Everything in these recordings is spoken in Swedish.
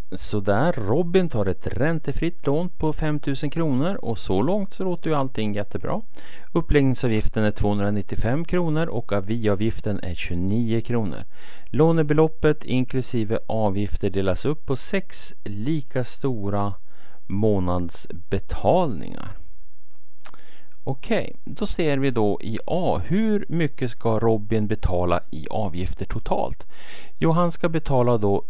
Så där, Robin tar ett räntefritt lån på 5 000 kronor och så långt så låter ju allting jättebra. Uppläggningsavgiften är 295 kronor och aviavgiften är 29 kronor. Lånebeloppet inklusive avgifter delas upp på 6 lika stora månadsbetalningar. Okej, då ser vi då i A. Hur mycket ska Robin betala i avgifter totalt? Jo, han ska betala då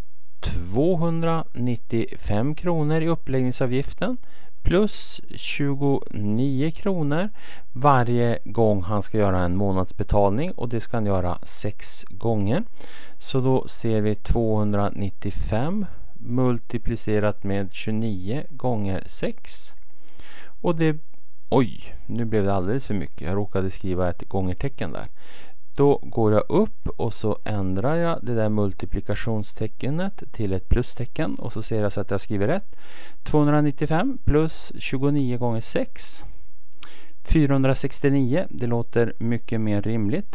295 kronor i uppläggningsavgiften plus 29 kronor varje gång han ska göra en månadsbetalning, och det ska han göra 6 gånger. Så då ser vi 295 multiplicerat med 29 gånger 6, och det, oj, nu blev det alldeles för mycket. Jag råkade skriva ett gångertecken där. Då går jag upp och så ändrar jag det där multiplikationstecknet till ett plustecken och så ser jag så att jag skriver rätt. 295 plus 29 gånger 6. 469, det låter mycket mer rimligt.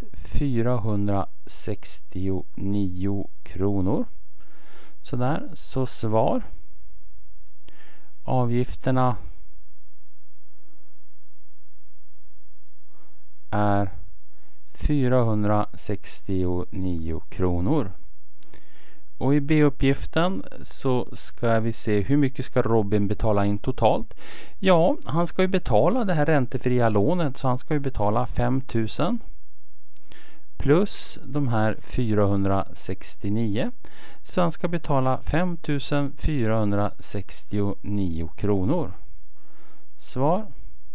469 kronor. Sådär, så svar. Avgifterna är 469 kronor. Och i B-uppgiften så ska vi se hur mycket ska Robin betala in totalt. Ja, han ska ju betala det här räntefria lånet, så han ska ju betala 5 000 plus de här 469. Så han ska betala 5 469 kronor. Svar.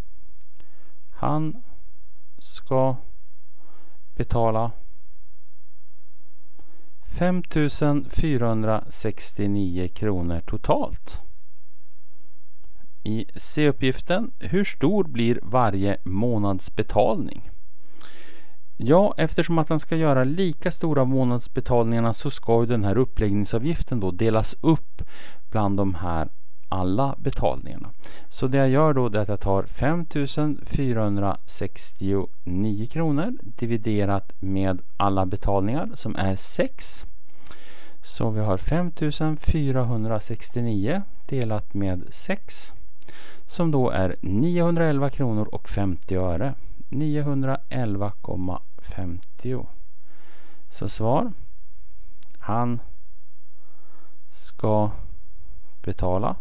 Han ska betala 5 469 kronor totalt. I C-uppgiften, hur stor blir varje månadsbetalning? Ja, eftersom att han ska göra lika stora månadsbetalningarna så ska ju den här uppläggningsavgiften då delas upp bland de här alla betalningarna. Så det jag gör då är att jag tar 5 469 kronor dividerat med alla betalningar som är 6. Så vi har 5 469 delat med 6 som då är 911 kronor och 50 öre. 911,50. Så svar. Han ska betala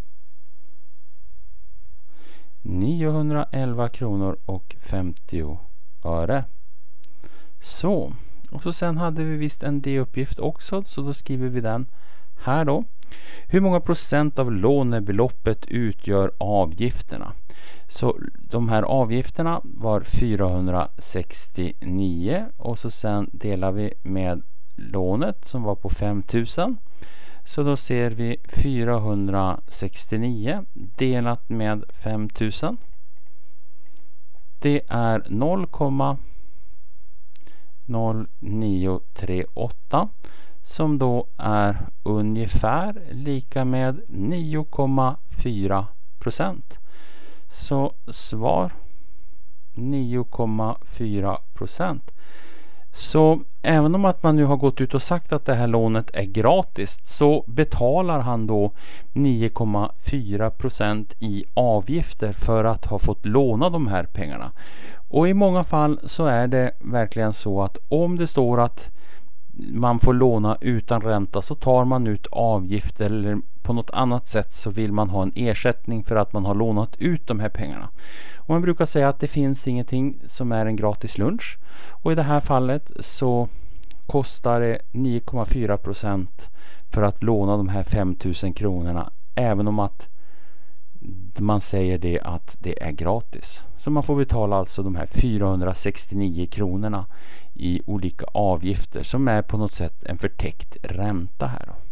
911 kronor och 50 öre. Så, och så sen hade vi visst en D-uppgift också, så då skriver vi den här då. Hur många procent av lånebeloppet utgör avgifterna? Så de här avgifterna var 469 och så sen delar vi med lånet som var på 5 000. Så då ser vi 469 delat med 5 000. Det är 0,0938 som då är ungefär lika med 9,4%. Så svar 9,4%. Så även om att man nu har gått ut och sagt att det här lånet är gratis, så betalar han då 9,4% i avgifter för att ha fått låna de här pengarna. Och i många fall så är det verkligen så att om det står att man får låna utan ränta, så tar man ut avgifter eller på något annat sätt så vill man ha en ersättning för att man har lånat ut de här pengarna. Och man brukar säga att det finns ingenting som är en gratis lunch, och i det här fallet så kostar det 9,4% för att låna de här 5 000 kronorna, även om att man säger det att det är gratis. Så man får betala alltså de här 469 kronorna i olika avgifter som är på något sätt en förtäckt ränta här då.